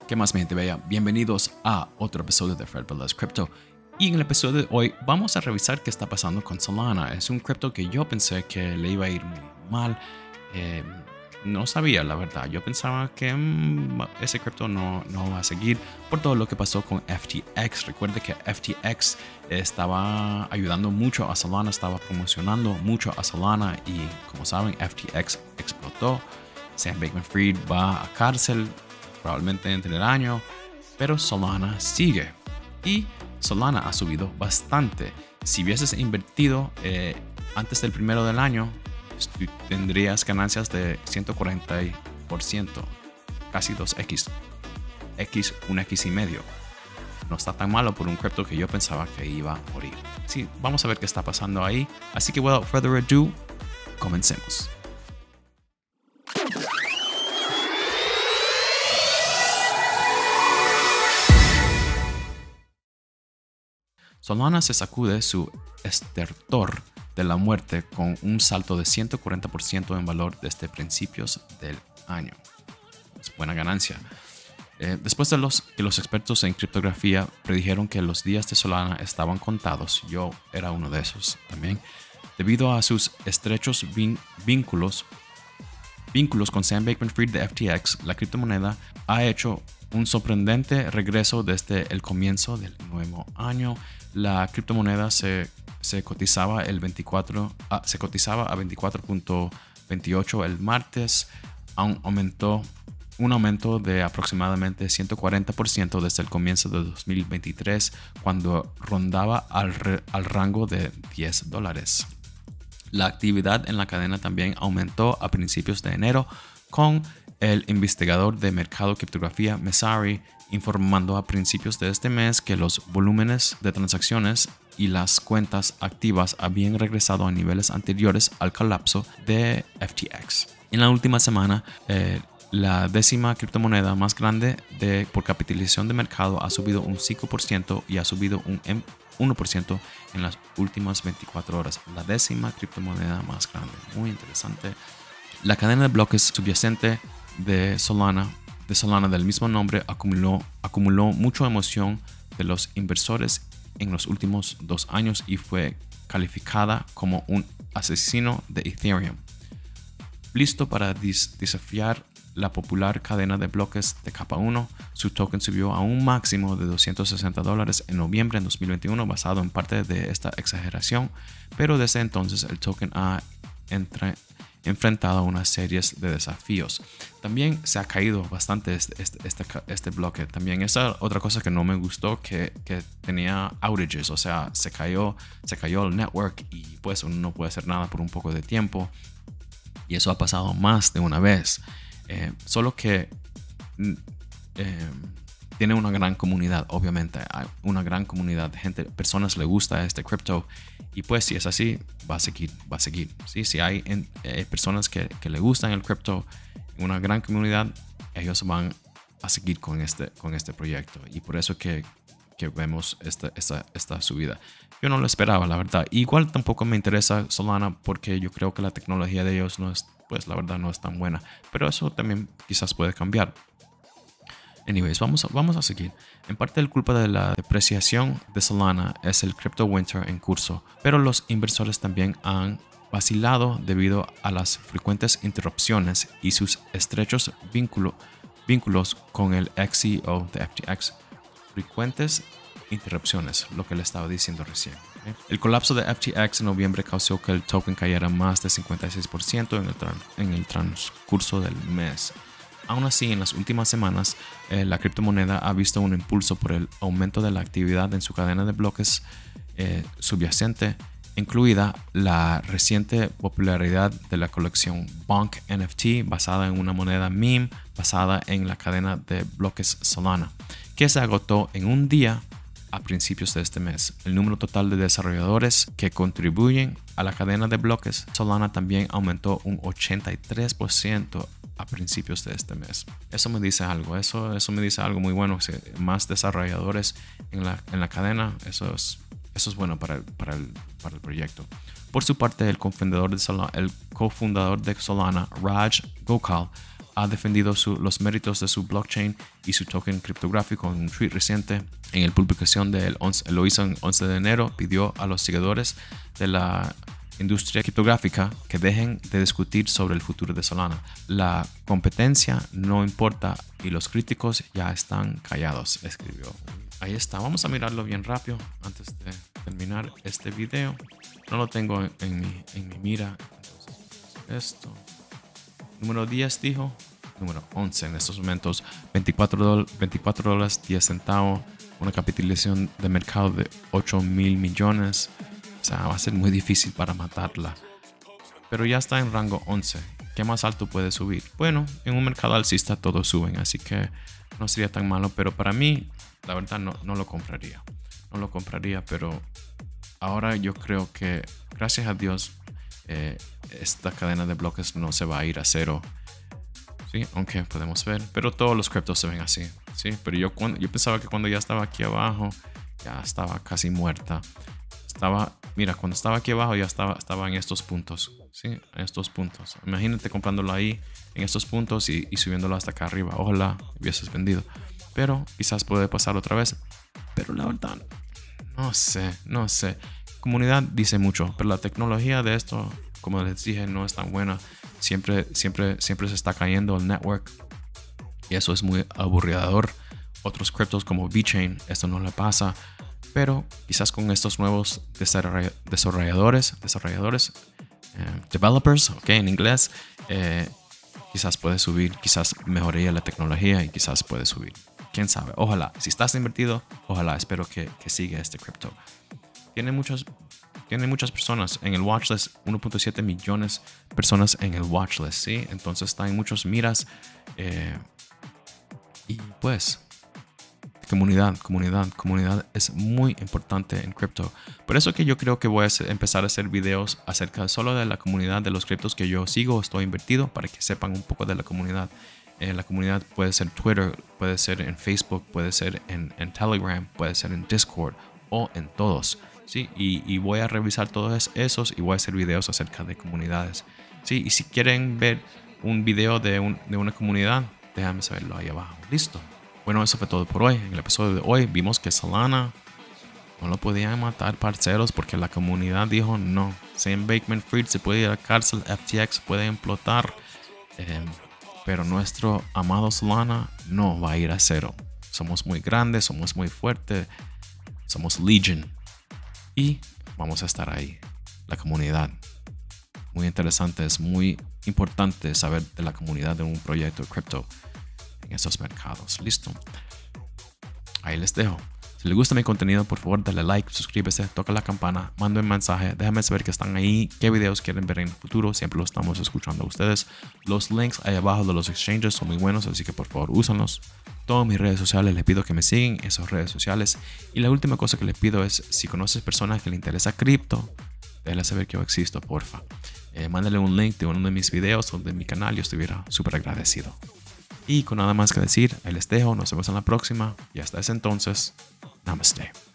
¿Qué más, mi gente bella? Bienvenidos a otro episodio de Fred Velez Crypto. Y en el episodio de hoy vamos a revisar qué está pasando con Solana. Es un cripto que yo pensé que le iba a ir muy mal. No sabía, la verdad. Yo pensaba que ese cripto no va a seguir por todo lo que pasó con FTX. Recuerde que FTX estaba ayudando mucho a Solana, estaba promocionando mucho a Solana y, como saben, FTX explotó. Sam Bankman-Fried va a cárcel probablemente entre el año, pero Solana sigue y Solana ha subido bastante. Si hubieses invertido antes del primero del año, tendrías ganancias de 140%, casi 2x, un x y medio. No está tan malo por un cripto que yo pensaba que iba a morir. Sí, vamos a ver qué está pasando ahí. Así que, without further ado, comencemos. Solana se sacude su estertor de la muerte con un salto de 140% en valor desde principios del año. Es buena ganancia. Después de que los expertos en criptografía predijeron que los días de Solana estaban contados, yo era uno de esos también, debido a sus estrechos vínculos con Sam Bankman-Fried de FTX, la criptomoneda ha hecho un sorprendente regreso desde el comienzo del nuevo año. La criptomoneda se cotizaba a 24.28 el martes, un aumento de aproximadamente 140% desde el comienzo de 2023, cuando rondaba al rango de $10. La actividad en la cadena también aumentó a principios de enero, con el investigador de mercado criptografía Messari informando a principios de este mes que los volúmenes de transacciones y las cuentas activas habían regresado a niveles anteriores al colapso de FTX. En la última semana, la décima criptomoneda más grande por capitalización de mercado ha subido un 5% y ha subido un 1% en las últimas 24 horas. La décima criptomoneda más grande. Muy interesante. La cadena de bloques subyacente de Solana del mismo nombre acumuló mucha emoción de los inversores en los últimos 2 años y fue calificada como un asesino de Ethereum. Listo para desafiar la popular cadena de bloques de capa 1, su token subió a un máximo de $260 en noviembre de 2021, basado en parte de esta exageración, pero desde entonces el token ha enfrentado una serie de desafíos. También se ha caído bastante este bloque. También esa otra cosa que no me gustó, que tenía outages, o sea, se cayó el network y pues uno no puede hacer nada por un poco de tiempo, y eso ha pasado más de una vez. Solo que tiene una gran comunidad, obviamente. Hay una gran comunidad de gente, personas le gusta este cripto, y pues si es así, va a seguir. ¿Sí? Si hay personas que le gustan el cripto, una gran comunidad, ellos van a seguir con este proyecto, y por eso que vemos esta subida. Yo no lo esperaba, la verdad. Igual tampoco me interesa Solana, porque yo creo que la tecnología de ellos no es, pues la verdad no es tan buena, pero eso también quizás puede cambiar. Anyways, vamos a seguir. En parte, la culpa de la depreciación de Solana es el crypto winter en curso, pero los inversores también han vacilado debido a las frecuentes interrupciones y sus estrechos vínculos con el ex-CEO de FTX. Frecuentes interrupciones, lo que le estaba diciendo recién. El colapso de FTX en noviembre causó que el token cayera más de 56% en el transcurso del mes. Aún así, en las últimas semanas, la criptomoneda ha visto un impulso por el aumento de la actividad en su cadena de bloques subyacente, incluida la reciente popularidad de la colección Bonk NFT, basada en una moneda meme basada en la cadena de bloques Solana, que se agotó en un día a principios de este mes. El número total de desarrolladores que contribuyen a la cadena de bloques Solana también aumentó un 83% a principios de este mes. Eso me dice algo. Eso me dice algo muy bueno. Más desarrolladores en la cadena, eso es bueno para el proyecto. Por su parte, el cofundador de Solana, Raj Gokal, ha defendido los méritos de su blockchain y su token criptográfico en un tweet reciente. En la publicación lo hizo en 11 de enero, pidió a los seguidores de la industria criptográfica que dejen de discutir sobre el futuro de Solana. La competencia no importa y los críticos ya están callados, escribió. Ahí está, vamos a mirarlo bien rápido antes de terminar este video. No lo tengo en mi mira. Entonces, esto. Número 10 dijo. Número 11 en estos momentos. $24, 10 centavos. Una capitalización de mercado de 8,000 millones. O sea, va a ser muy difícil para matarla. Pero ya está en rango 11. ¿Qué más alto puede subir? Bueno, en un mercado alcista todos suben. Así que no sería tan malo. Pero para mí, la verdad, no lo compraría. No lo compraría, pero ahora yo creo que, gracias a Dios, esta cadena de bloques no se va a ir a cero. Sí, aunque podemos ver. Pero todos los criptos se ven así. Sí, pero yo pensaba que cuando ya estaba aquí abajo, ya estaba casi muerta. Mira, cuando estaba aquí abajo ya estaba en estos puntos. Sí, en estos puntos. Imagínate comprándolo ahí, en estos puntos y subiéndolo hasta acá arriba. Ojalá hubieses vendido. Pero quizás puede pasar otra vez. Pero la verdad, no sé. Comunidad dice mucho, pero la tecnología de esto, como les dije, no es tan buena. Siempre se está cayendo el network. Y eso es muy aburridor. Otros criptos como VeChain, esto no le pasa. Pero quizás con estos nuevos desarrolladores, developers, okay, en inglés, quizás puede subir, quizás mejoraría la tecnología y quizás puede subir. Quién sabe, ojalá. Si estás invertido, ojalá, espero que siga este cripto. Tiene muchas personas en el watchlist, 1.7 millones de personas en el watchlist, ¿sí? Entonces está en muchos miras. Y pues, comunidad es muy importante en cripto. Por eso que yo creo que voy a empezar a hacer videos acerca solo de la comunidad de los criptos que yo sigo, estoy invertido, para que sepan un poco de la comunidad. La comunidad puede ser Twitter, puede ser en Facebook, puede ser en Telegram, puede ser en Discord o en todos. ¿Sí? Y voy a revisar todos esos y voy a hacer videos acerca de comunidades. ¿Sí? Y si quieren ver un video de una comunidad, déjame saberlo ahí abajo. Listo. Bueno, eso fue todo por hoy. En el episodio de hoy vimos que Solana no lo podían matar, parceros, porque la comunidad dijo no. Sam Bankman-Fried se puede ir a la cárcel, FTX puede implotar. Pero nuestro amado Solana no va a ir a cero. Somos muy grandes, somos muy fuertes, somos Legion. Y vamos a estar ahí. La comunidad. Muy interesante, es muy importante saber de la comunidad de un proyecto de cripto en esos mercados. Listo. Ahí les dejo. Si les gusta mi contenido, por favor dale like, suscríbete, toca la campana, manda un mensaje, déjame saber que están ahí, qué videos quieren ver en el futuro, siempre lo estamos escuchando a ustedes. Los links ahí abajo de los exchanges son muy buenos, así que por favor úsenlos. Todas mis redes sociales les pido que me sigan en esas redes sociales. Y la última cosa que les pido es, si conoces personas que les interesa cripto, déjale saber que yo existo, porfa. Mándale un link de uno de mis videos o de mi canal, yo estuviera súper agradecido. Y con nada más que decir, ahí les dejo, nos vemos en la próxima y hasta ese entonces, namaste.